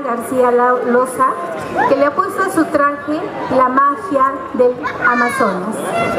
García Loza, que le ha puesto a su traje la magia del Amazonas.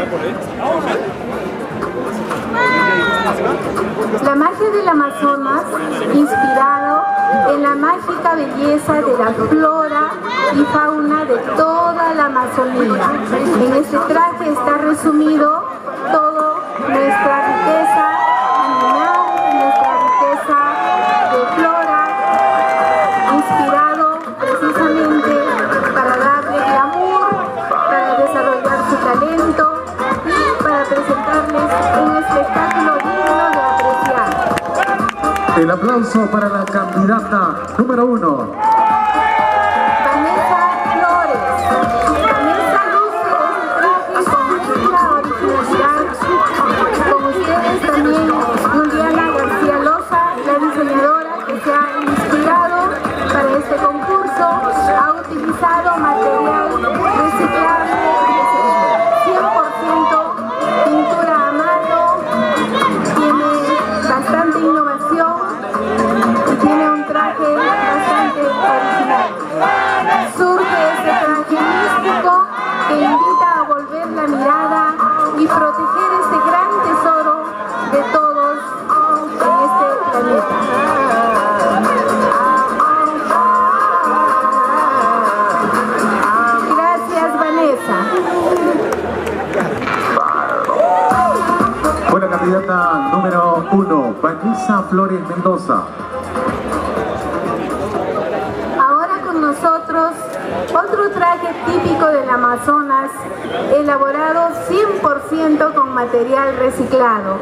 La magia del Amazonas, inspirado en la mágica belleza de la flora y fauna de toda la Amazonía. En este traje está resumido toda nuestra riqueza animal, nuestra riqueza de flora, inspirado precisamente para darle glamour, para desarrollar su talento y para presentarles un espectáculo digno de apreciar. El aplauso para la candidata número 1. Vanessa Flores. Vanessa luce este traje con mucha originalidad. Con ustedes también Juliana García Loza, la diseñadora que se ha inspirado para este concurso, ha utilizado material reciclable, 100% pintura a mano, tiene bastante innovación y tiene un traje bastante original. Surge este traje místico que invita a volver la mirada y proteger este gran tesoro de todos en este planeta. Gracias, Vanessa. Buena candidata número 1, Vanessa Flores Mendoza. Ahora con nosotros otro traje típico del Amazonas, elaborado 100% con material reciclado.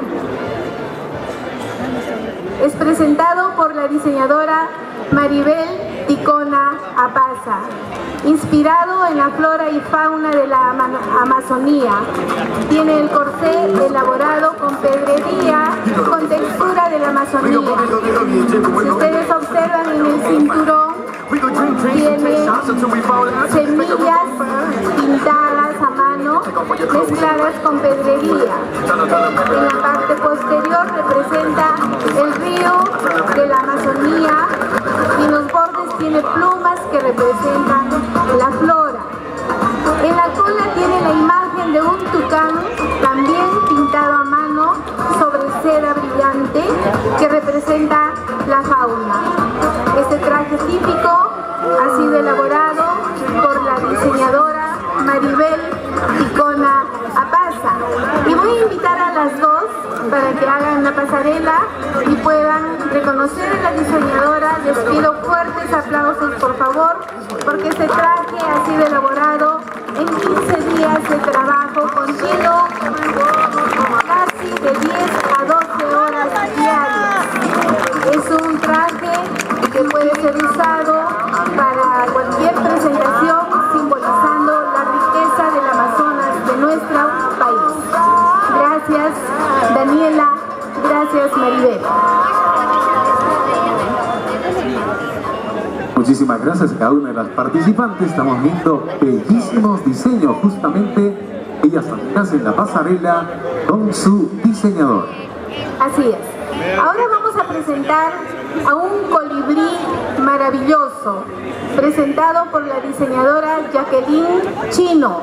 Es presentado por la diseñadora Maribel Ticona Apaza, inspirado en la flora y fauna de la Amazonía. Tiene el corsé elaborado con pedrería, con textura de la Amazonía. Si ustedes observan en el cinturón, tiene semillas pintadas a mano, mezcladas con pedrería. En la parte posterior representa el río de la Amazonía y en los bordes tiene plumas que representan la flora. En la cola tiene la imagen de un tucán, también pintado a mano sobre seda brillante, que representa la fauna. Este traje típico ha sido elaborado por la diseñadora Maribel Ticona Apaza. Y voy a invitar a las dos para que hagan la pasarela y puedan reconocer a la diseñadora. Les pido fuertes aplausos, por favor, porque este traje ha sido elaborado en 15 días de trabajo continuo, casi de 10 a 12 horas diarias. Es un traje que puede ser usado para cualquier presentación, simbolizando la riqueza del Amazonas de nuestro país. Gracias, Daniela. Gracias, Maribel. Muchísimas gracias a cada una de las participantes. Estamos viendo bellísimos diseños. Justamente ellas hacen la pasarela con su diseñador. Así es. Ahora vamos a presentar a un colibrí maravilloso, presentado por la diseñadora Jacqueline Chino.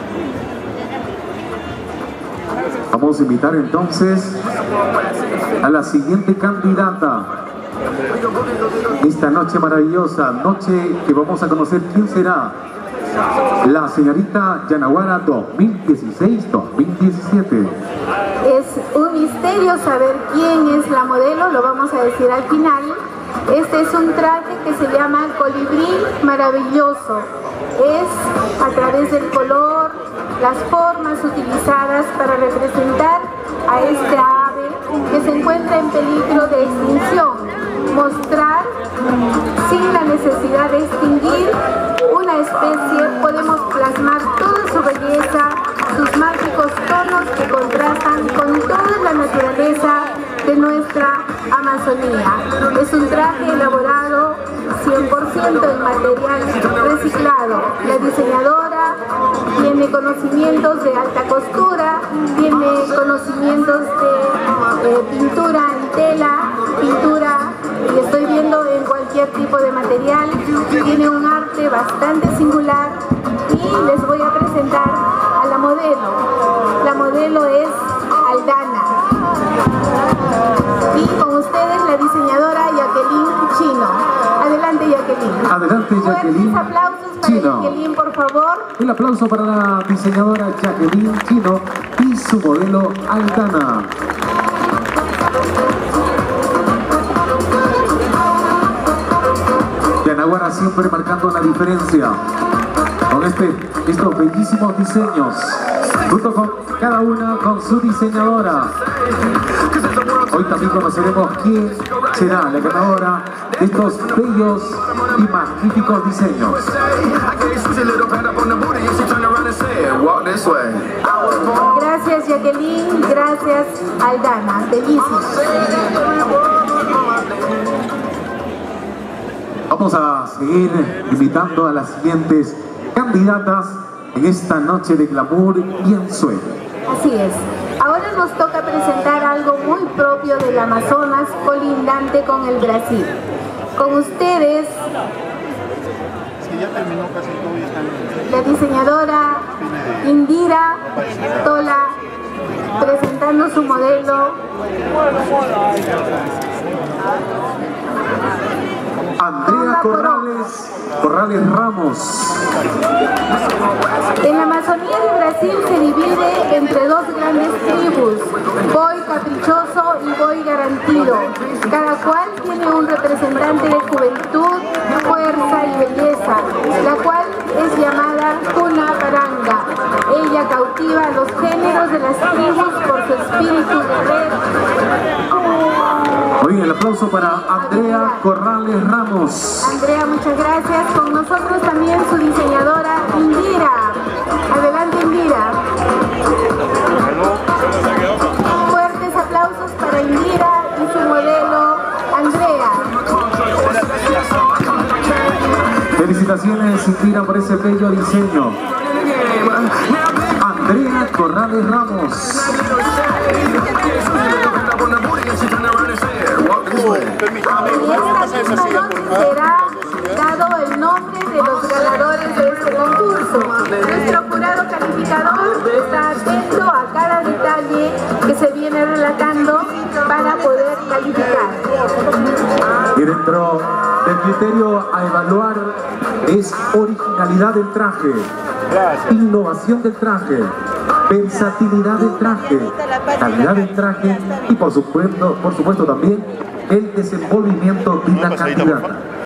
Vamos a invitar entonces a la siguiente candidata. Esta noche maravillosa, noche que vamos a conocer quién será. La señorita Yanaguara 2016-2017. Es un misterio saber quién es la modelo, lo vamos a decir al final. Este es un traje que se llama colibrí maravilloso. Es a través del color, las formas utilizadas para representar a esta ave que se encuentra en peligro de extinción. Mostrar, sin la necesidad de extinguir una especie, podemos plasmar toda su belleza, sus mágicos tonos que contrastan con toda la naturaleza de nuestra Amazonía. Es un traje elaborado 100% en material reciclado. La diseñadora tiene conocimientos de alta costura, tiene conocimientos de pintura en tela, pintura, y estoy viendo en cualquier tipo de material, tiene un arte bastante singular y les voy a presentar a la modelo. La modelo es Aldana. Y con ustedes la diseñadora Jacqueline Chino. Adelante, Jacqueline. Adelante, Jacqueline. Fuertes aplausos para Chino. Jacqueline, por favor. El aplauso para la diseñadora Jacqueline Chino y su modelo Aldana. Yanaguara siempre marcando la diferencia con estos bellísimos diseños, junto con cada una con su diseñadora. Hoy también conoceremos quién será la ganadora de estos bellos y magníficos diseños. Gracias, Jacqueline. Gracias, Aldana. Bellísimo. Vamos a seguir invitando a las siguientes candidatas en esta noche de glamour y ensueño. Así es. Ahora nos toca presentar algo muy propio del Amazonas, colindante con el Brasil. Con ustedes, la diseñadora Indira Tola, presentando su modelo Andrea Corrales Ramos. En la Amazonía de Brasil se divide entre dos grandes tribus, Boi Caprichoso y Boi Garantido. Cada cual tiene un representante de juventud, fuerza y belleza, la cual es llamada Cuna Baranga. Ella cautiva a los géneros de las tribus por su espíritu guerrero. Hoy el aplauso para Andrea Corrales Ramos. Andrea, muchas gracias. Con nosotros también su diseñadora Indira. Adelante, Indira. Fuertes aplausos para Indira y su modelo Andrea. Felicitaciones, Indira, por ese bello diseño. Andrea Corrales Ramos. Y esta misma noche será dado el nombre de los ganadores de este concurso. Nuestro jurado calificador está atento a cada detalle que se viene relatando para poder calificar. Y dentro del criterio a evaluar es originalidad del traje, innovación del traje, versatilidad del traje, calidad del traje y por supuesto también el desenvolvimiento de la candidata.